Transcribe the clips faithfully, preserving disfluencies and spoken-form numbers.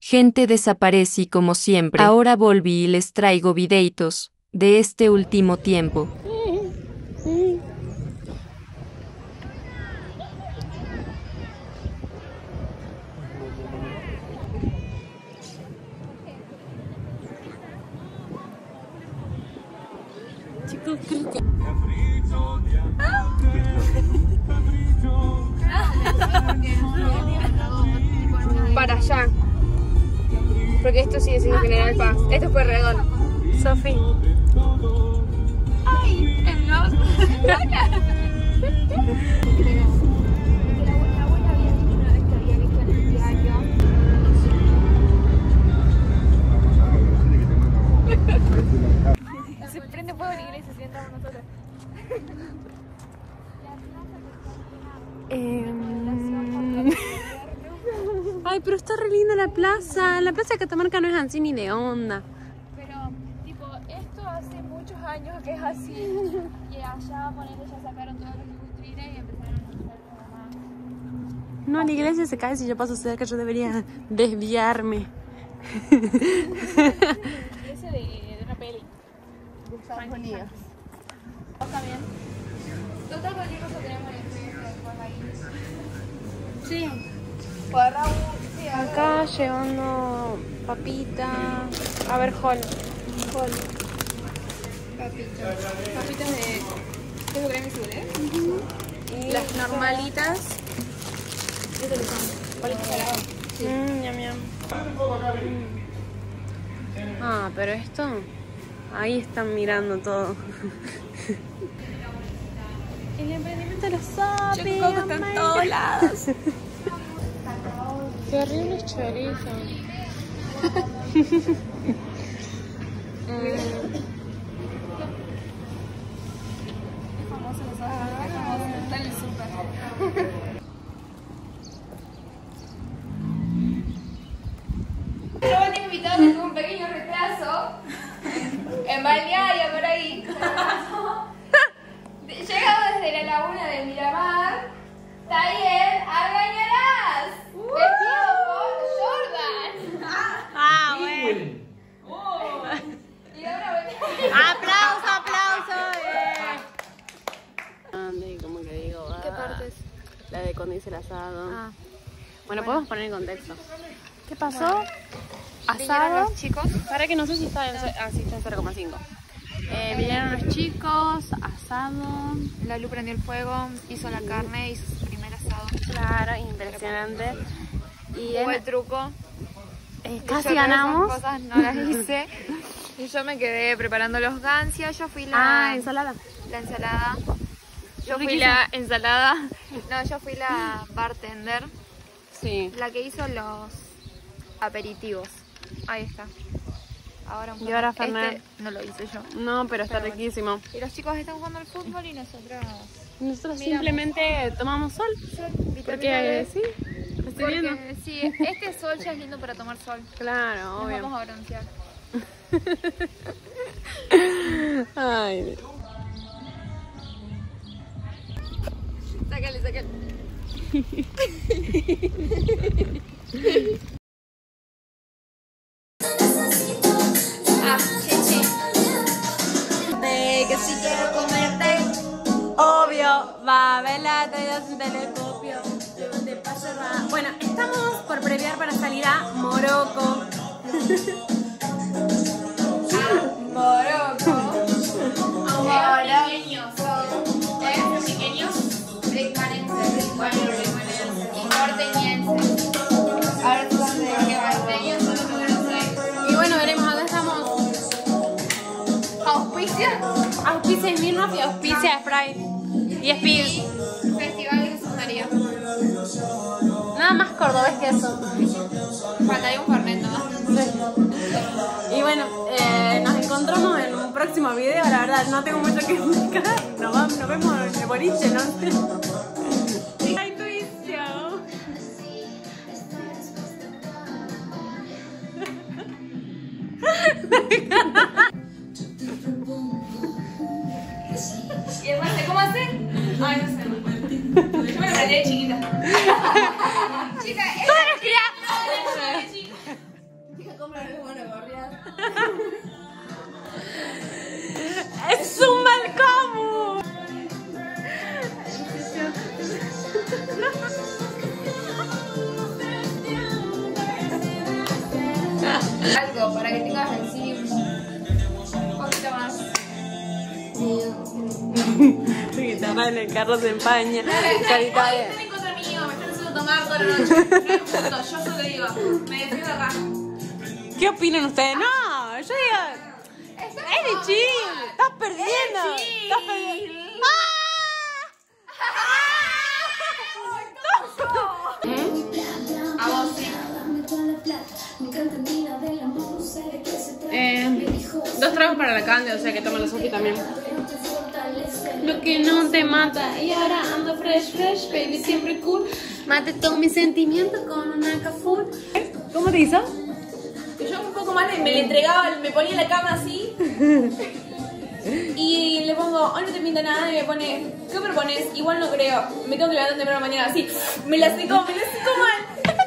Gente, desaparecí como siempre. Ahora volví y les traigo videitos de este último tiempo. Chicos, creo que... Para allá. Porque esto sigue siendo General Paz. Esto fue Redón. Sofi. Ay, el no. Se prende fuego en la iglesia, si entramos nosotros. Eh... Ay, pero está re linda la plaza. La plaza de Catamarca no es así ni de onda. Pero, tipo, esto hace muchos años que es así. Y allá, ponele, ya sacaron todos los industriales y empezaron a hacer como más. No, la iglesia se cae si yo paso cerca, yo debería desviarme. Ese de, de una peli. De Estados Unidos. ¿Vos también? Total, cualquier cosa tenemos en el estudio después ahí. Sí. Sí, Acá llevando papita. A ver, Hall. Hall. Papitas. Papitas de queso crema y soufflé. Y las normalitas. ¿Qué te son? Palitos salados. Sí. Mmm, ñam, ñam. Ah, pero esto... Ahí están mirando todo. El emprendimiento de los zombies. Choco Coco está en todos lados. Qué horrible chorizo. Es famoso los ojos, es famoso. Está en el súper. Yo tengo invitado que tuvo un pequeño retraso en Balneario por ahí. Llegado desde la laguna de Miramar, taller Argañarás, vestido por Jordan. Ah, bueno. Y da una vuelta. Aplauso, aplauso. Eh. Como que digo, ah, ¿Qué partes? la de cuando hice el asado. Ah. Bueno, podemos poner en contexto. ¿Qué pasó? Vinieron Asado. los chicos. Para que no sé si está en, ah, sí, está en cero coma cinco. Eh, vinieron los chicos, asado. La Lu prendió el fuego, hizo la carne, hizo su primer asado. Claro, impresionante. Y Hubo en- el truco. eh, Yo casi todas ganamos. esas cosas no las hice. Y yo me quedé preparando los gansios. Yo fui la, Ah, ensalada. la ensalada. Yo fui Riquísimo. la ensalada. No, yo fui la bartender. Sí. La que hizo los aperitivos. Ahí está. Ahora un Y ahora poco- Fernet. este no lo hice yo. No, pero está Pero bueno. riquísimo. Y los chicos están jugando al fútbol y nosotros... Nosotros Miramos. simplemente tomamos sol. Porque Vitamina D. sí, estoy viendo. Porque sí, este sol ya es lindo para tomar sol. Claro, Nos obvio. vamos a broncear. Ay, Sácale, sácale. Ah, chichi. de que si quiero comerte, obvio, va a verla, te das un telescopio. Te paso, va. Bueno, estamos por previar para salir a Morocco. Morocco. Ahora. Pequeños. ¿Eh? Pequeños. Brickmanenses. Y porteñenses. Ahora tú vas de qué porteños son los que no sé. Y bueno, veremos, acá estamos. Auspicia. Auspicia Smirnoff y auspicia Sprite. Y Speed. Festival de Jesús María. Nada más cordobés que eso. Faltaría un Fernet, ¿no? Y bueno, eh, nos encontramos en un próximo video. La verdad, no tengo mucho que explicar. Nos, vamos, nos vemos en el boliche, ¿no? Ay, tu vicio. ¿Y el mate cómo hace? Ay, no sé. Yo me lo aprendí de chiquita. Chica, es... ¡Todos los criados! acostumbro a ver bueno correr. ¡Es un malcamo! Algo para que tengas así un poquito más. Guitarra en el carro se empaña. Carita de... Están en contra mío, me están haciendo tomar toda la noche. No es justo, yo solo digo, me defiendo acá. ¿Qué opinan ustedes? No, yo digo... ¡Es de chill! ¡Estás perdiendo! ¡Estás perdiendo! A vos sí. Eh, dos tragos para la Cande, o sea que toma la Sofi también. Lo que no te mata. Y ahora ando fresh, fresh, baby, siempre cool. Mate todo mi sentimiento con una caful. ¿Cómo te hizo? Yo un poco más me le entregaba, me ponía la cama así. Y le pongo, hoy no te pinta nada, y me pone, ¿qué propones? Igual no creo, me tengo que levantar temprano mañana, así, me la secó, me la secó mal.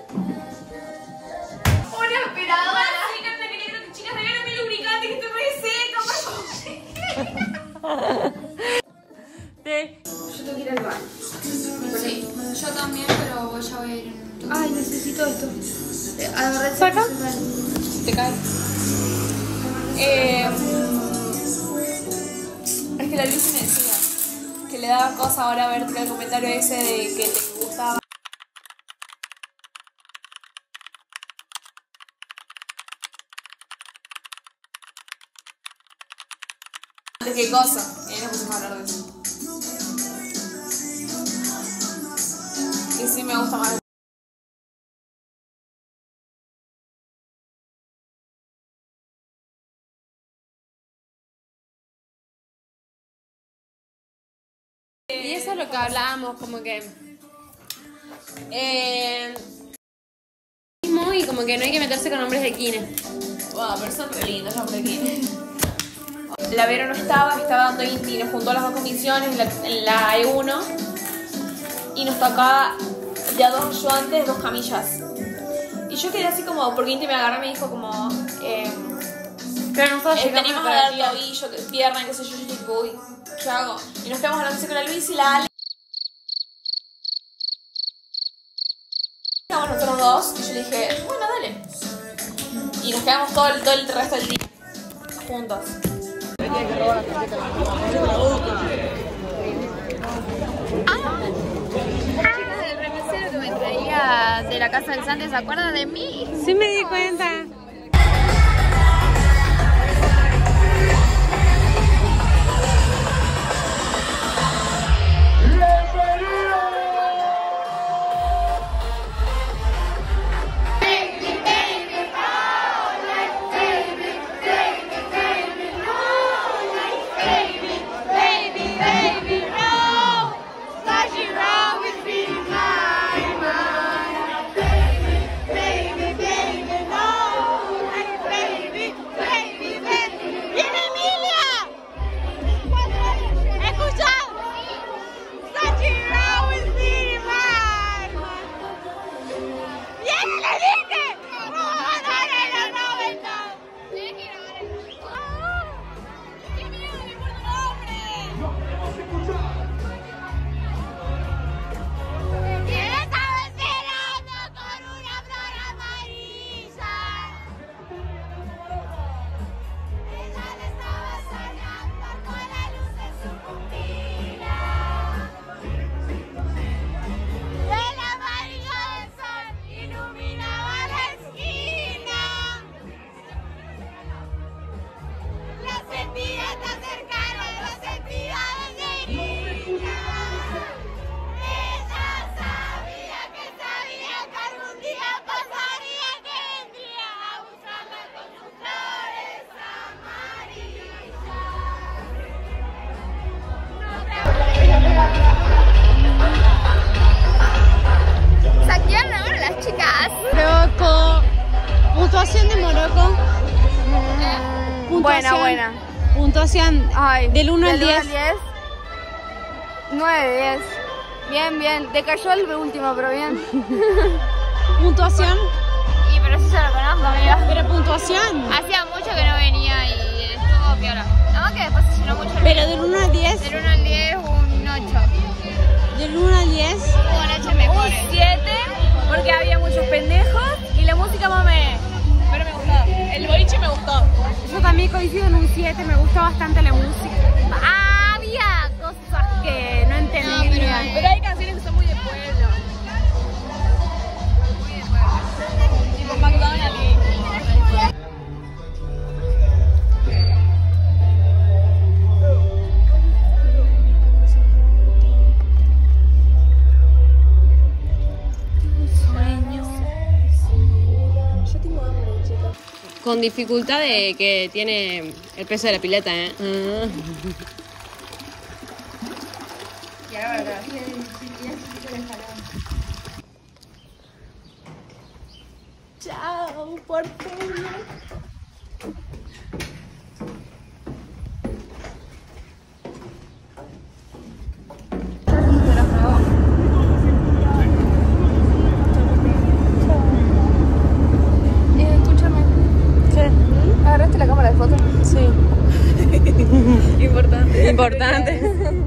Una aspiradora. Sí, que te quería que chicas regalen mi lubricante, que estoy muy seca, por favor. Te... Yo tengo que ir al baño. Sí, yo también, pero ya voy a ir en un... Ay, necesito esto. Agarré. ¿Saca? Te cae. Eh... Es que la Lucy me decía que le daba cosa ahora ver el comentario ese de que te gustaba. ¿De qué cosa? Y nos pusimos a hablar de eso. Que sí me gusta más. Y eso es lo que hablábamos, como que... Eh, y como que no hay que meterse con hombres de kine. Wow, pero son re lindos los hombres de kine. La Vero no estaba, estaba dando Inti, nos juntó las dos comisiones en la, en la E uno y nos tocaba ya dos ayudantes, dos camillas. Y yo quedé así como, porque Inti me agarró y me dijo como... Eh, Pero nosotros eh, teníamos que dar tobillo, pierna, qué sé yo, yo dije, uy, ¿qué hago? Y nos quedamos hablando así con la Luis y la Ale. Quedamos nosotros dos y yo le dije, bueno, dale. Y nos quedamos todo el, todo el resto del día juntos. Chicas del remisero que me traía de la casa del Santos, ¿se acuerdan de mí? Sí me di cuenta. Puntuación de Morocco. Puntuación, Buena, buena. Puntuación Ay, del uno al del diez. nueve, diez. Bien, bien. Decayó el último, pero bien. Puntuación. Y pero sí se lo conozco, amiga. Pero emoción. Hacía mucho que no venía y estuvo piola. No, que después se llenó mucho el Pero video. del uno al diez. Del uno al diez, un ocho. Del uno al diez. Hubo noches mejores. Un siete, porque había muchos pendejos y la música más me... Pero me gustó. El boliche me gustó. Yo también coincido en un siete, me gustó bastante la música. Había cosas que no entendía. No, pero- Pero hay canciones que son muy de pueblo. Muy de pueblo. Tipo McDonald's y... Con dificultad de que tiene el peso de la pileta, ¿eh? Ah. Chao, por favor. ¿Agarraste la cámara de fotos? Sí. Importante. Importante.